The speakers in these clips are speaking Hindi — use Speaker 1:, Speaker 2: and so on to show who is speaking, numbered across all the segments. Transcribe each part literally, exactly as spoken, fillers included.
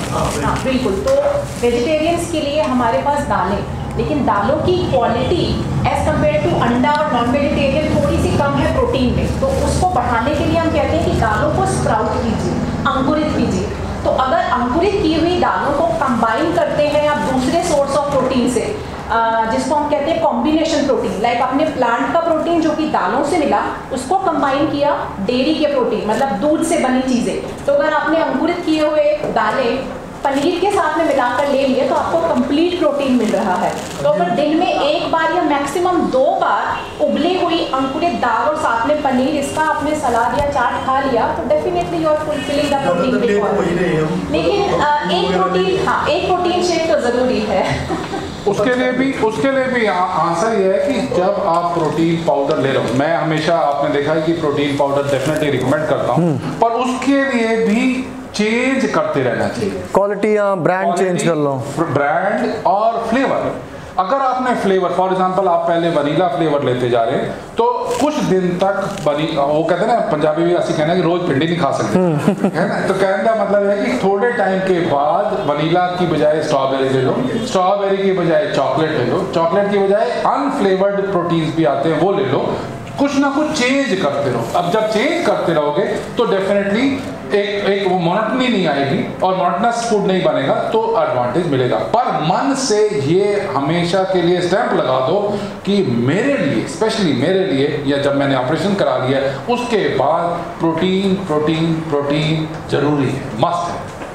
Speaker 1: हाँ बिल्कुल। तो वेजिटेरियंस के लिए हमारे पास दालें, लेकिन दालों की क्वालिटी एज कम्पेयर टू अंडा और नॉन वेजिटेरियन थोड़ी सी कम है प्रोटीन में, तो उसको बढ़ाने के लिए हम कहते हैं कि दालों को स्प्राउट कीजिए, अंकुरित कीजिए। तो अगर अंकुरित की हुई दालों को कंबाइन करते हैं आप दूसरे सोर्स ऑफ प्रोटीन से, जिसको हम कहते हैं कॉम्बिनेशन प्रोटीन, लाइक अपने प्लांट का प्रोटीन जो कि दालों से मिला उसको कंबाइन किया डेयरी के प्रोटीन मतलब दूध से बनी चीज़ें, तो अगर आपने अंकुरित किए हुए दालें पनीर के साथ में मिलाकर ले लिए तो आपको कंप्लीट प्रोटीन मिल रहा है। तो अगर दिन में एक बार या मैक्सिमम दो बार उबली हुई अंकुरित दाल और साथ में पनीर इसका आपने सलाद या चाट खा लिया तो definitely you are fulfilling the protein requirement. लेकिन एक प्रोटीन हाँ एक प्रोटीन शेक तो ज़रूरी है।
Speaker 2: उसके लिए भी उसके लिए भी आंसर ये है कि जब आप प्रोटीन पाउडर ले रहे हो, मैं हमेशा आपने देखा है कि प्रोटीन पाउडर डेफिनेटली रिकमेंड करता हूँ, पर उसके लिए भी चेंज करते रहना चाहिए।
Speaker 3: क्वालिटी या ब्रांड चेंज कर लो,
Speaker 2: ब्रांड और फ्लेवर। अगर आपने फ्लेवर फॉर एग्जांपल आप पहले वनीला फ्लेवर लेते जा रहे हैं तो कुछ दिन तक बनी, वो कहते हैं ना पंजाबी भी ऐसे कहना है कि रोज भिंडी नहीं खा सकते है ना, तो कहने का मतलब है कि थोड़े टाइम के बाद वनीला की बजाय स्ट्रॉबेरी ले लो, स्ट्रॉबेरी की बजाय चॉकलेट ले लो, चॉकलेट की बजाय अनफ्लेवर्ड प्रोटीन्स भी आते हैं वो ले लो, कुछ ना कुछ चेंज करते रहो। अब जब चेंज करते रहोगे तो डेफिनेटली एक एक वो मोनोटनी नहीं आएगी और मोनोटनस फूड नहीं बनेगा, तो एडवांटेज मिलेगा। पर मन से ये हमेशा के लिए स्टैंप लगा दो कि मेरे लिए, स्पेशली मेरे लिए, या जब मैंने ऑपरेशन करा लिया उसके बाद प्रोटीन प्रोटीन प्रोटीन जरूरी है, मस्ट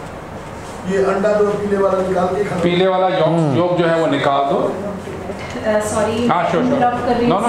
Speaker 2: है।
Speaker 4: ये अंडा तो पीले वाला निकाल के खाना,
Speaker 2: पीले वाला योग योग जो है वो निकाल दो।
Speaker 1: सॉरी
Speaker 2: इंटरप्ट
Speaker 1: कर रही हूँ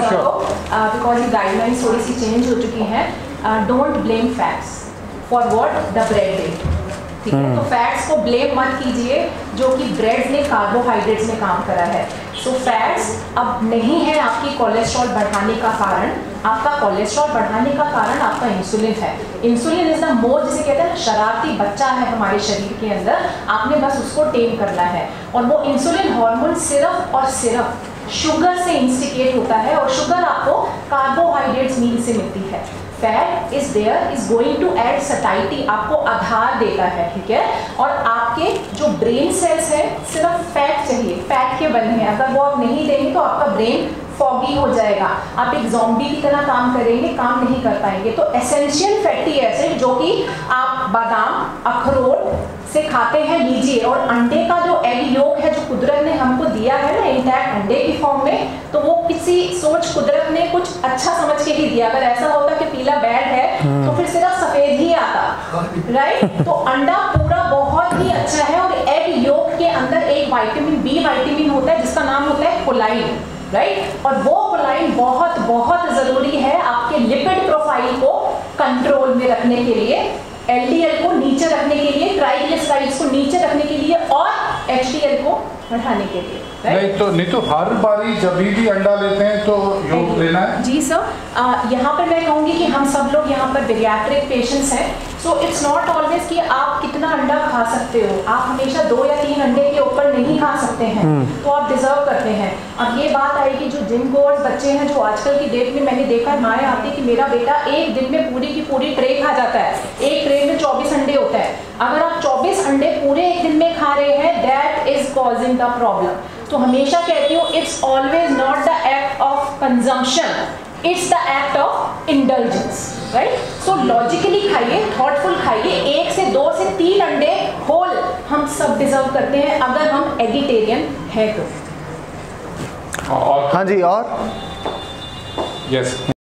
Speaker 1: बिकॉज ये गाइडलाइंस थोड़ी सी चेंज हो चुकी हैं। Don't blame fats for what the bread did, ठीक है। तो फैट्स को ब्लेम मत कीजिए जो कि ब्रेड ने कार्बोहाइड्रेट्स में काम करा है। सो so, फैट्स अब नहीं है आपकी कोलेस्ट्रॉल बढ़ाने का कारण, आपका कोलेस्ट्रॉल बढ़ाने का कारण आपका इंसुलिन है। इंसुलिन इज द मोस्ट, जिसे कहते हैं ना शरारती बच्चा है हमारे शरीर के अंदर, आपने बस उसको टेम करना है। और वो इंसुलिन हार्मोन सिर्फ और सिर्फ शुगर से इंस्टिगेट होता है और शुगर आपको कार्बोहाइड्रेट्स मील से मिलती है। Fat is there is going to add satiety, आपको आधार देता है, ठीक है। और आपके जो ब्रेन सेल्स है सिर्फ फैट चाहिए, फैट के बने हैं, अगर वो आप नहीं देंगे तो आपका ब्रेन फॉगी हो जाएगा, आप एक ज़ॉम्बी की तरह काम करेंगे, काम नहीं कर पाएंगे। तो एसेंशियल फैटी एसिड जो कि आप बादाम अखरोट से खाते हैं लीजिए, और अंडे का जो एग योक है जो कुदरत ने हमको दिया है ना इंटैक्ट अंडे की फॉर्म में, तो वो किसी सोच कुदरत ने कुछ अच्छा समझ के ही दिया। अगर ऐसा होता कि पीला बैड है तो फिर सिर्फ सफेद ही आता, राइट। तो अंडा पूरा बहुत ही अच्छा है, और एग योक के अंदर एक विटामिन बी विटामिन होता है जिसका नाम होता है कोलाइन, राइट। और वो कोलाइन बहुत बहुत जरूरी है आपके लिपिड प्रोफाइल को कंट्रोल में रखने के लिए, एलडीएल को नीचे रखने के लिए, ट्राइग्लिसराइड्स को नीचे रखने के लिए, और एचडीएल को बढ़ाने के लिए।
Speaker 2: नहीं तो नीतू हर बारी जब भी अंडा लेते हैं तो योग लेना है?
Speaker 1: जी सर, यहाँ पर मैं कहूँगी कि हम सब लोग यहाँ पर बेरियाट्रिक पेशेंट्स हैं, सो इट्स नॉट ऑलवेज कि आप कितना अंडा खा सकते हो, आप हमेशा दो या तीन अंडे के ऊपर नहीं खा सकते हैं, तो आप डिजर्व करते हैं। अब ये बात आएगी जो जिम गोअर्स बच्चे हैं, जो आजकल की डेट में मैंने देखा है माएँ आती कि मेरा बेटा एक दिन में पूरी की पूरी ट्रे खा जाता है, एक ट्रे में चौबीस अंडे होता है। अगर आप चौबीस अंडे पूरे एक दिन में खा रहे हैं, that is causing the problem. तो हमेशा कहती हूँ it's always not the act of consumption, it's the act of indulgence, right. So logically खाइए, थॉटफुल खाइए, एक से दो से तीन अंडे होल हम सब डिजर्व करते हैं अगर हम एगिटेरियन है तो।
Speaker 3: हाँ जी, और
Speaker 2: यस yes.